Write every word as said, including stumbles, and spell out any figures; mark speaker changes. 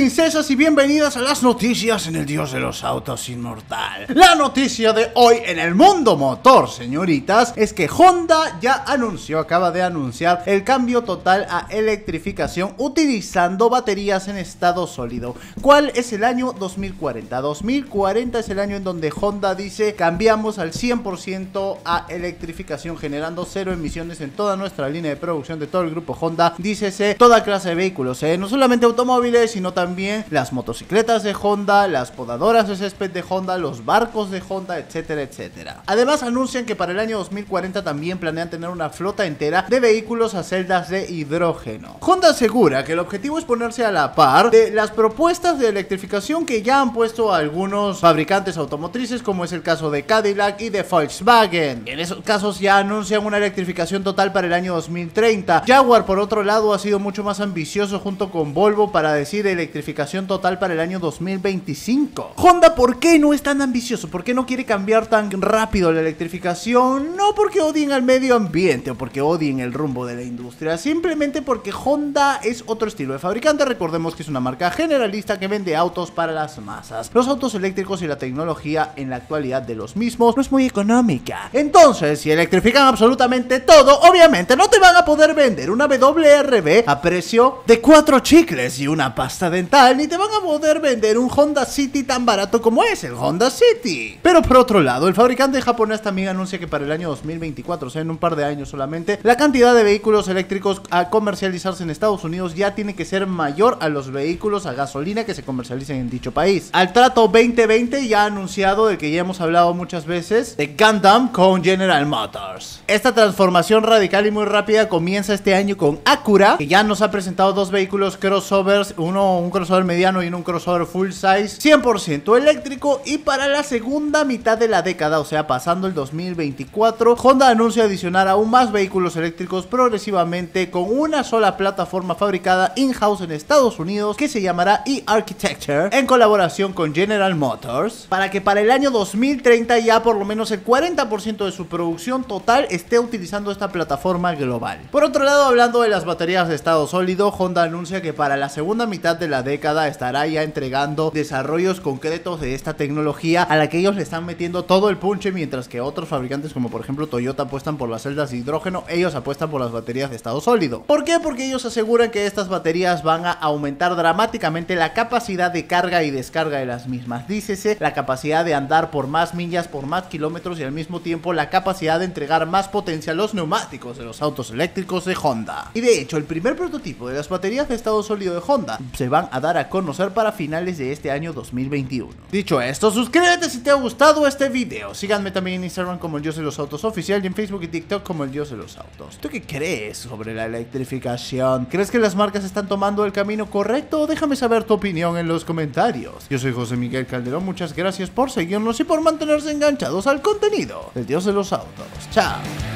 Speaker 1: princesas y bienvenidas a las noticias en el dios de los autos inmortal. La noticia de hoy en el mundo motor, señoritas, es que Honda ya anunció, acaba de anunciar el cambio total a electrificación utilizando baterías en estado sólido. ¿Cuál es el año dos mil cuarenta? dos mil cuarenta es el año en donde Honda dice cambiamos al cien por ciento a electrificación, generando cero emisiones en toda nuestra línea de producción de todo el grupo Honda. Dícese toda clase de vehículos, ¿eh? No solamente automóviles, sino también las motocicletas de Honda, las podadoras de césped de Honda, los barcos de Honda, etcétera, etcétera. Además anuncian que para el año dos mil cuarenta también planean tener una flota entera de vehículos a celdas de hidrógeno. Honda asegura que el objetivo es ponerse a la par de las propuestas de electrificación que ya han puesto algunos fabricantes automotrices, como es el caso de Cadillac y de Volkswagen. En esos casos ya anuncian una electrificación total para el año dos mil treinta. Jaguar, por otro lado, ha sido mucho más ambicioso junto con Volvo para decir electrificación total para el año dos mil veinticinco. Honda, ¿por qué no es tan ambicioso? ¿Por qué no quiere cambiar tan rápido la electrificación? No porque odien al medio ambiente o porque odien el rumbo de la industria, simplemente porque Honda es otro estilo de fabricante. Recordemos que es una marca generalista que vende autos para las masas. Los autos eléctricos y la tecnología en la actualidad de los mismos no es muy económica. Entonces, si electrifican absolutamente todo, obviamente no te van a poder vender una W R V a precio de cuatro chicles y una pasta dental, ni te van a poder vender un Honda City tan barato como es el Honda City. Pero por otro lado, el fabricante japonés también anuncia que para el año dos mil veinticuatro, o sea en un par de años solamente, la cantidad de vehículos eléctricos a comercializarse en Estados Unidos ya tiene que ser mayor a los vehículos a gasolina que se comercialicen en dicho país. Al trato veinte veinte ya ha anunciado, del que ya hemos hablado muchas veces, de Gundam con General Motors. Esta transformación radical y muy rápida comienza este año con Acura, que ya nos ha presentado dos vehículos crossovers, uno un crossover mediano y uno un crossover full size, cien por ciento eléctrico. Y para la segunda mitad de la década, o sea pasando el dos mil veinticuatro, Honda anuncia adicionar aún más vehículos eléctricos progresivamente con una sola plataforma fabricada in-house en Estados Unidos que se llamará e-Architecture, en colaboración con General Motors, para que para el año dos mil treinta ya por lo menos el cuarenta por ciento de su producción total esté utilizando esta plataforma global. Por otro lado, hablando de las baterías de estado sólido, Honda anuncia que para la segunda mitad de la década estará ya entregando desarrollos concretos de esta tecnología, a la que ellos le están metiendo todo el punche, mientras que otros fabricantes como por ejemplo Toyota apuestan por las celdas de hidrógeno, ellos apuestan por las baterías de estado sólido. ¿Por qué? Porque ellos aseguran que estas baterías van a aumentar dramáticamente la capacidad de carga y descarga de las mismas. Dícese la capacidad de andar por más millas, por más kilómetros, y al mismo tiempo la capacidad de entregar más potencia a los neumáticos de los autos eléctricos de Honda. Y de hecho, el primer prototipo de las baterías de estado sólido de Honda se van a dar a conocer para finales de este año dos mil veintiuno. Dicho esto, suscríbete si te ha gustado este video. Síganme también en Instagram como el dios de los autos oficial y en Facebook y TikTok como el dios de los autos. ¿Tú qué crees sobre la electrificación? ¿Crees que las marcas están tomando el camino correcto? Déjame saber tu opinión en los comentarios. Yo soy José Miguel Calderón, muchas gracias por seguirnos y por mantenerse enganchados al contenido del dios de los autos. Chao.